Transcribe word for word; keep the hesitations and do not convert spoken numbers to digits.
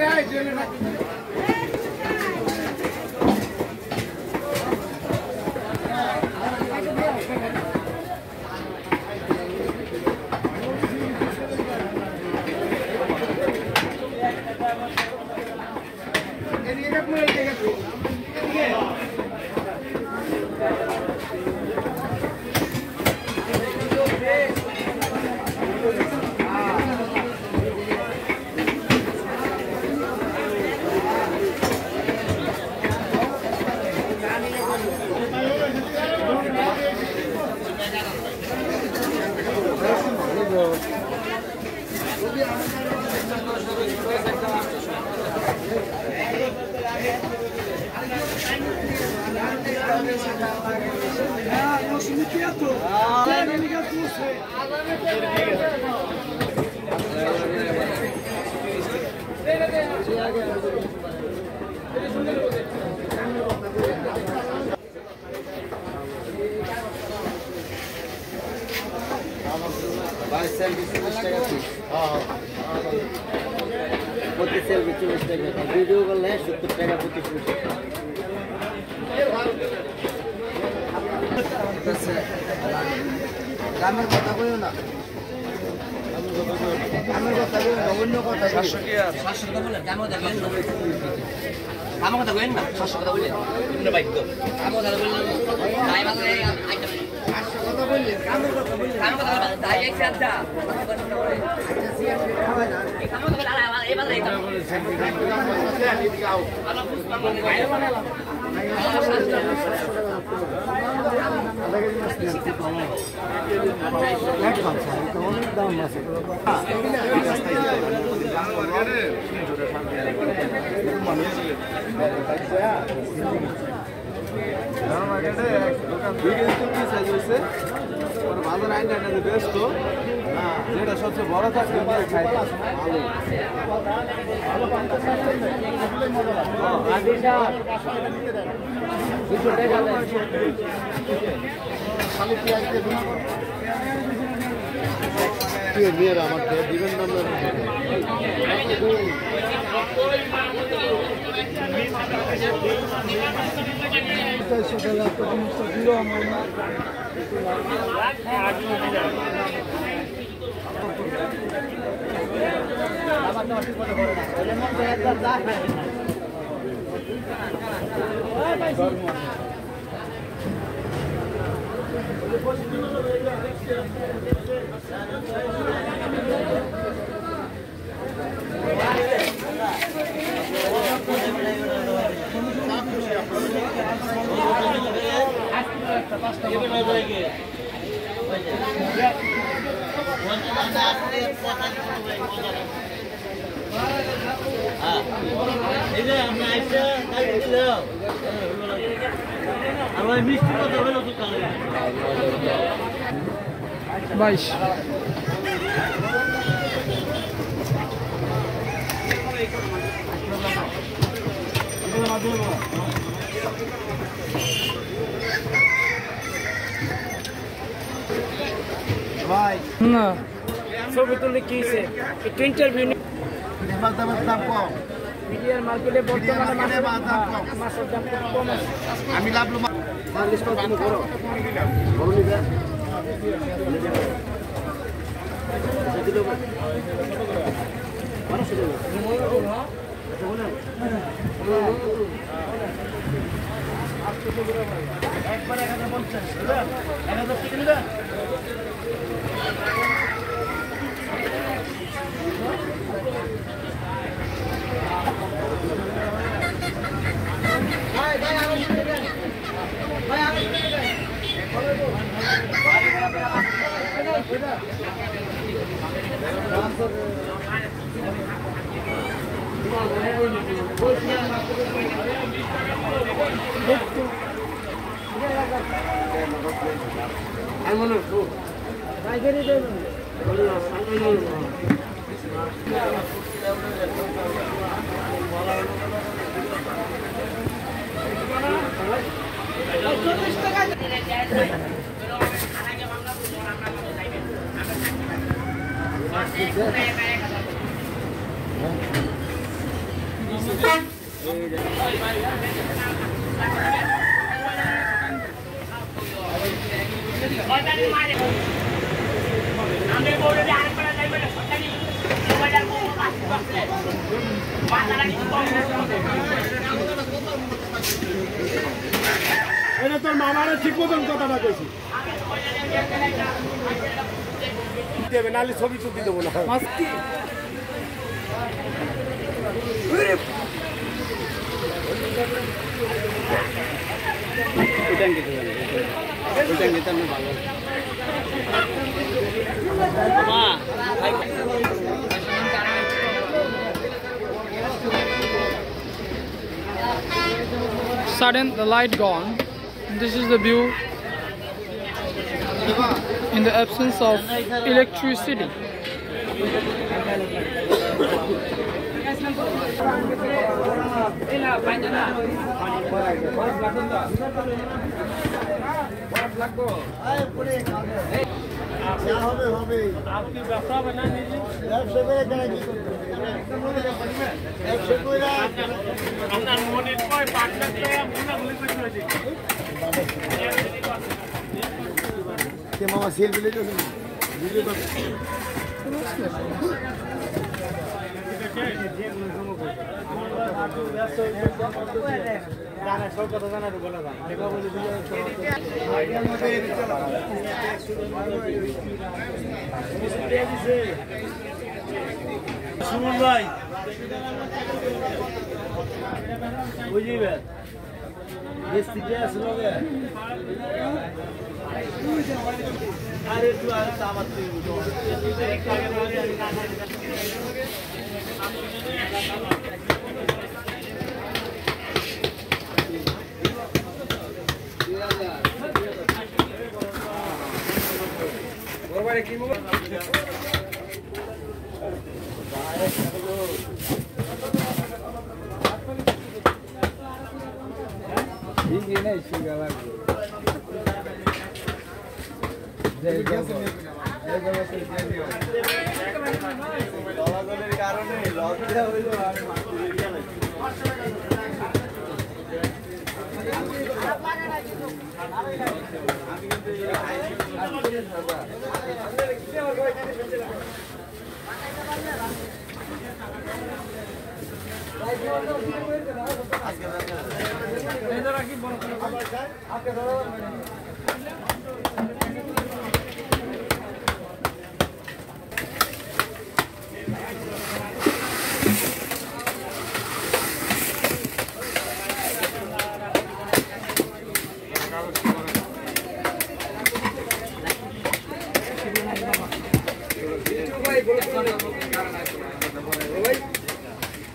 Video করলে সত্তর টাকা পঁচিশ গ্রামের কথা বলো না গ্রামের কথা বলো না অন্য কথা সাতশো সাতশো কথা বলেন গ্রামের কথা বলেন আমার কথা বলেন না সাতশো কথা বলেন বাইক আমার কথা বললেন তাই বাজারে আইটেম সাতশো কথা বললেন গ্রামের কথা বললেন গ্রামের কথা বলেন তাই এক চারটা বাজার আইনটা ব্যস্ত যেটা সবচেয়ে বড় কাজ খাই মেয়েরা আমাকে দিবেন আমার মিষ্টি কথা হলো বাইশ ভাই না ছবি তুললে কি একটু ইন্টারভিউ দাম কম বিডিআর মার্কেটে বর্তমানে মাছের দাম কম আছে আমি লাভ লো মালিশ কত তুমি করো বড় নিবে দিলো মানুষ দিলো একবার এক হাজার পঞ্চাশ এক হাজার টাকা নিবেন এটা তোর মামারা ঠিক মতন কথাটা কইছি দেবে নাহলে ছবি তুলতে দেবো না Sudden the light gone. This is the view in the absence of electricity. মামা সেলফি লেগে ভিডিও জানা সব কথা জানার বলা যায় দেখা বলে সুমন ভাই বুঝিবে এসিতে আসলো আরে তুই আর সাবাত তুই ওরবারে কি মুখ ঠিক নেই শিগালা কারণে লজ্জা হইল ভাই